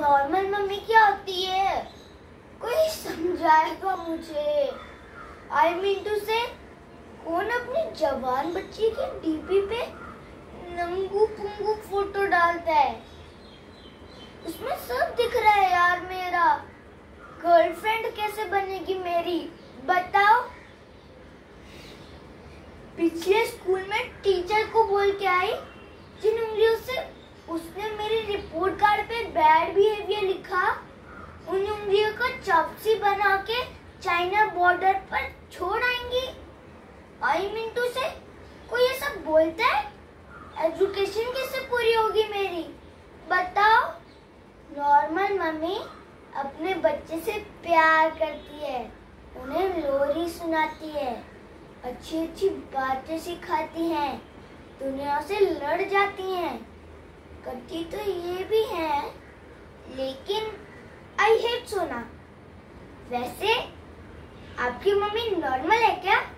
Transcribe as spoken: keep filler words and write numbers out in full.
Normal mummy क्या होती है? कोई समझाएगा मुझे? आई मीन टू से कौन अपनी जवान बच्ची की डीपी पे नंगू पुंगू फोटो डालता है? उसमें सब दिख रहा है यार। मेरा गर्लफ्रेंड कैसे बनेगी मेरी, बताओ? पिछले स्कूल में टीचर को बोल के आई, जिन उंगलियों से उसने मेरी रिपोर्ट कार्ड पे बैड बिहेवियर लिखा, उन उंगलियों को चॉपसी बना के चाइना बॉर्डर पर छोड़ आएंगी। आई मीन टू से कोई ऐसा बोलता है? एजुकेशन कैसे पूरी होगी मेरी, बताओ? नॉर्मल मम्मी अपने बच्चे से प्यार करती है, उन्हें लोरी सुनाती है, अच्छी अच्छी बातें सिखाती हैं, दुनिया से लड़ जाती हैं, करती तो ये भी है, लेकिन आई हेट सोना। वैसे आपकी मम्मी नॉर्मल है क्या?